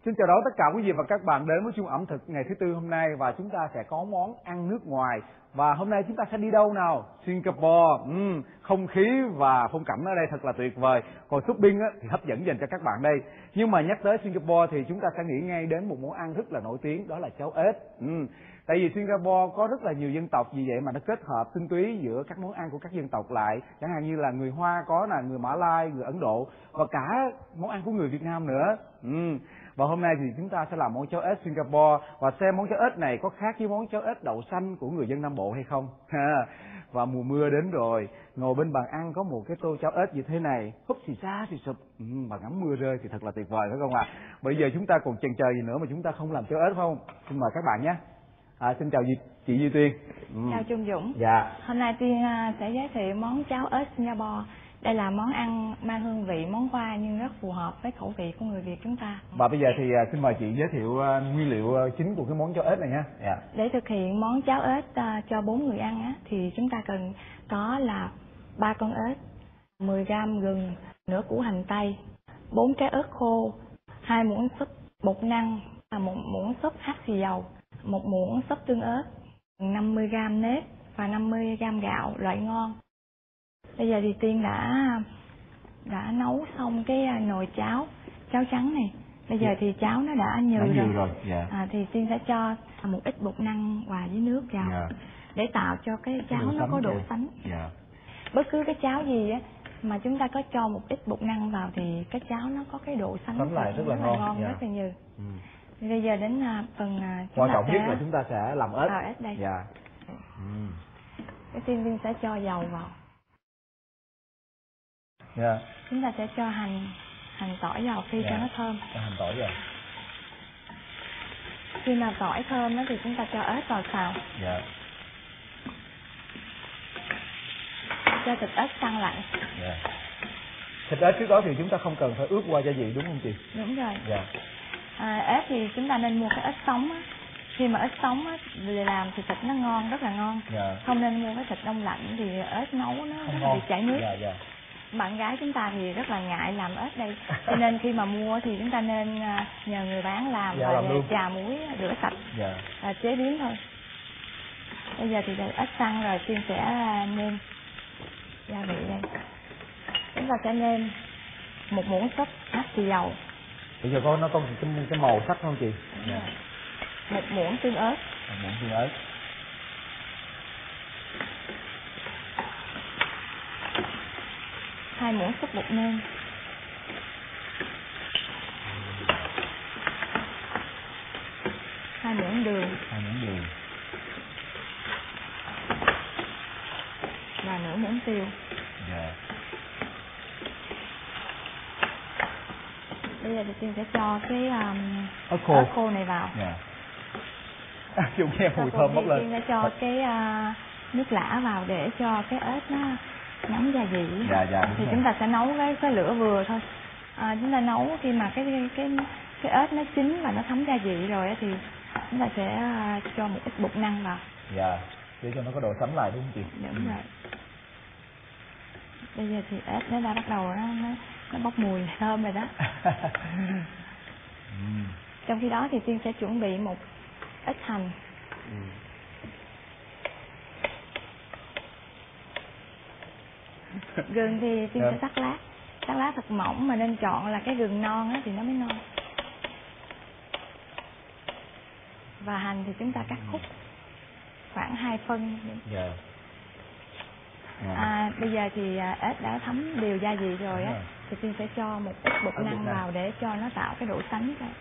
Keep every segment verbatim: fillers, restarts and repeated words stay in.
Xin chào đón tất cả quý vị và các bạn đến với Chung ẩm thực ngày thứ tư hôm nay, và chúng ta sẽ có món ăn nước ngoài. Và hôm nay chúng ta sẽ đi đâu nào? Singapore. uhm, Không khí và phong cảnh ở đây thật là tuyệt vời. Còn shopping á, thì hấp dẫn dành cho các bạn đây. Nhưng mà nhắc tới Singapore thì chúng ta sẽ nghĩ ngay đến một món ăn rất là nổi tiếng, đó là cháo ếch. uhm. Tại vì Singapore có rất là nhiều dân tộc, vì vậy mà nó kết hợp tinh túy giữa các món ăn của các dân tộc lại. Chẳng hạn như là người Hoa có là người Mã Lai, người Ấn Độ và cả món ăn của người Việt Nam nữa. uhm. Và hôm nay thì chúng ta sẽ làm món cháo ếch Singapore và xem món cháo ếch này có khác với món cháo ếch đậu xanh của người dân Nam Bộ hay không. Và mùa mưa đến rồi, ngồi bên bàn ăn có một cái tô cháo ếch như thế này, húp xì xa xì sụp ừ, và ngắm mưa rơi thì thật là tuyệt vời phải không ạ? À? Bây giờ chúng ta còn chần chờ gì nữa mà chúng ta không làm cháo ếch không? Xin mời các bạn nhé. À, xin chào chị Duy Tuyên. Ừ. Chào Trung Dũng. Dạ. Hôm nay Tuyên sẽ giới thiệu món cháo ếch Singapore. Đây là món ăn mang hương vị món Hoa nhưng rất phù hợp với khẩu vị của người Việt chúng ta. Và bây giờ thì xin mời chị giới thiệu nguyên liệu chính của cái món cháo ếch này nhé. Dạ. Để thực hiện món cháo ếch cho bốn người ăn á, thì chúng ta cần có là ba con ếch, mười gam gừng, nửa củ hành tây, bốn trái ớt khô, hai muỗng súp bột năng, một muỗng súp hắc xì dầu, một muỗng súp tương ớt, năm mươi gam nếp và năm mươi gam gạo loại ngon. Bây giờ thì Tiên đã đã nấu xong cái nồi cháo cháo trắng này. Bây giờ yeah. thì cháo nó đã nhừ rồi, rồi. Yeah. À, thì Tiên sẽ cho một ít bột năng hòa với nước vào yeah. để tạo cho cái cháo cái nó có độ sánh. Yeah. Bất cứ cái cháo gì á mà chúng ta có cho một ít bột năng vào thì cái cháo nó có cái độ sánh, sánh lại rất là rất ngon, là ngon yeah. rất là nhiều. Ừ. Thì bây giờ đến phần quan trọng nhất là chúng ta sẽ làm ếch. À, ếch đây. Yeah. Ừ. Cái Tiên Tiên sẽ cho dầu vào. Yeah. Chúng ta sẽ cho hành hành tỏi vào phi yeah. cho nó thơm. Cho hành tỏi vào. Khi mà tỏi thơm đó thì chúng ta cho ếch vào xào. Yeah. Cho thịt ếch săn lạnh. Yeah. Thịt ếch trước đó thì chúng ta không cần phải ướp qua gia vị đúng không chị? Đúng rồi. Yeah. À, ếch thì chúng ta nên mua cái ếch sống á. Khi mà ếch sống á để làm thì thịt nó ngon, rất là ngon. Yeah. Không nên mua cái thịt đông lạnh thì ếch nấu nó rất là bị chảy nước. Yeah, yeah. Bạn gái chúng ta thì rất là ngại làm ếch đây, cho nên khi mà mua thì chúng ta nên nhờ người bán làm dạ, và làm chà muối rửa sạch dạ. và chế biến thôi. Bây giờ thì ếch săn rồi, Tiên sẽ nêm gia vị đây. Chúng ta sẽ nêm một muỗng súp hắc xì dầu. Bây giờ có nó có cái, cái màu sắc không chị? Dạ. Một muỗng tương ớt. Một muỗng tương ớt. Hai muỗng súp bột nêm. Hai muỗng đường. Hai muỗng đường. Và nửa muỗng tiêu. Dạ. Bây giờ thì Tiên sẽ cho cái um, ớt khô. ớt khô này vào. Dạ. Dùng nghe mùi thơm bốc lên. Tiên sẽ cho cái uh, nước lã vào để cho cái ếch nó nóng gia vị. Dạ, dạ, thì rồi. chúng ta sẽ nấu với cái lửa vừa thôi. À, chúng ta nấu khi mà cái cái cái cái ếch nó chín và nó thấm gia vị rồi thì chúng ta sẽ cho một ít bột năng vào. Dạ, để cho nó có độ sánh lại đúng không chị? Đúng ừ. rồi. Bây giờ thì ếch nó đã bắt đầu nó nó, nó bốc mùi thơm rồi đó. ừ. Trong khi đó thì Tiên sẽ chuẩn bị một ít hành. Ừ. Gừng thì Tiên yeah. sẽ cắt lá, cắt lá thật mỏng mà nên chọn là cái gừng non á thì nó mới ngon. Và hành thì chúng ta cắt khúc khoảng hai phân. Yeah. Yeah. À, bây giờ thì ếch đã thấm đều gia vị rồi á, thì Tiên sẽ cho một ít bột năng vào để cho nó tạo cái độ sánh ra.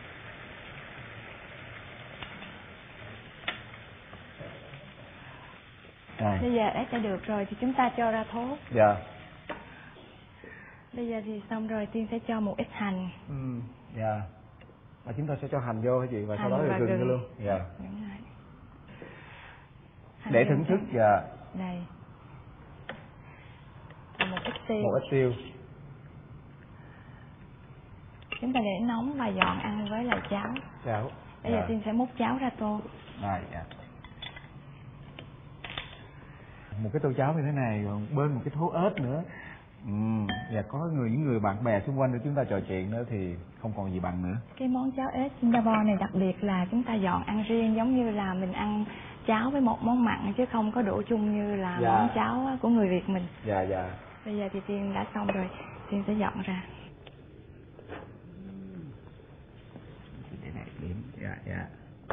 À. Bây giờ ếch đã được rồi thì chúng ta cho ra thố. Dạ. Bây giờ thì xong rồi, Tiên sẽ cho một ít hành. Ừ. Dạ. Và chúng ta sẽ cho hành vô hả chị? Và hành sau đó và gừng vô luôn. Dạ. Đúng rồi. Để thưởng thức. Dạ. Đây. Và một ít tiêu. Một ít tiêu. Chúng ta để nóng và dọn ăn với lại cháo. Cháo. Bây dạ. giờ Tiên sẽ múc cháo ra tô. Rồi, dạ. Một cái tô cháo như thế này, bên một cái thố ếch nữa, Ừ, và có người những người bạn bè xung quanh để chúng ta trò chuyện nữa thì không còn gì bằng nữa. Cái món cháo ếch Singapore này đặc biệt là chúng ta dọn ăn riêng, giống như là mình ăn cháo với một món mặn chứ không có đổ chung như là Dạ. món cháo của người Việt mình. Dạ dạ. Bây giờ thì Tiên đã xong rồi, Tiên sẽ dọn ra. Để này điểm. Dạ dạ.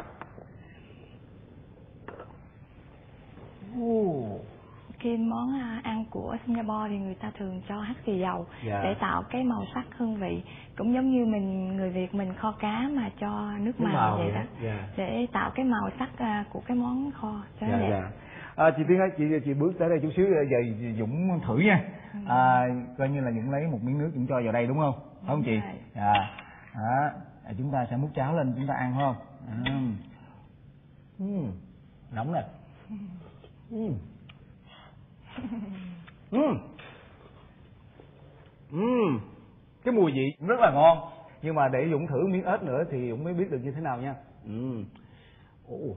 Oh. Cái món ăn của Singapore thì người ta thường cho hắc xì dầu Dạ. để tạo cái màu sắc hương vị, cũng giống như mình người Việt mình kho cá mà cho nước màu, màu vậy đó. Dạ. Để tạo cái màu sắc của cái món kho cho dạ, nó đẹp. dạ. À, chị Tiên ơi, chị chị bước tới đây chút xíu về Dũng thử nha. Ừ. À, coi như là Dũng lấy một miếng nước Dũng cho vào đây đúng không? Đúng không chị? Rồi. Dạ. Đó. À, chúng ta sẽ múc cháo lên chúng ta ăn phải không? À. Uhm. Nóng nè. Uhm. Uhm. Uhm. Cái mùi vị rất là ngon, nhưng mà để Dũng thử miếng ếch nữa thì Dũng mới biết được như thế nào nha. Uhm. Oh.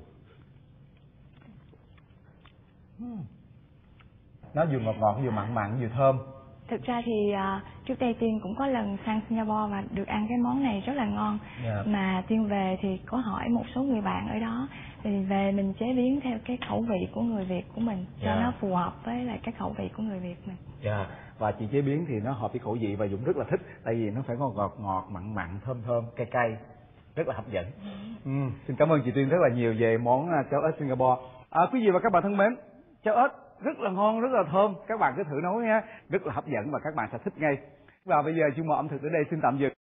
Uhm. Nó vừa ngọt ngọt vừa mặn mặn vừa thơm. Thực ra thì uh, trước đây Tiên cũng có lần sang Singapore và được ăn cái món này rất là ngon. Yeah. Mà Tiên về thì có hỏi một số người bạn ở đó thì về mình chế biến theo cái khẩu vị của người Việt của mình cho yeah. nó phù hợp với lại cái khẩu vị của người Việt mình. Dạ. Yeah. Và chị chế biến thì nó hợp với khẩu vị và Dũng rất là thích, tại vì nó phải ngọt ngọt ngọt mặn mặn thơm thơm cay cay, rất là hấp dẫn. Ừ. Ừ. Xin cảm ơn chị Tiên rất là nhiều về món cháo ếch Singapore. À, quý vị và các bạn thân mến, cháo ếch rất là ngon, rất là thơm, các bạn cứ thử nấu nha, rất là hấp dẫn và các bạn sẽ thích ngay. Và bây giờ chương mục ẩm thực ở đây xin tạm dừng.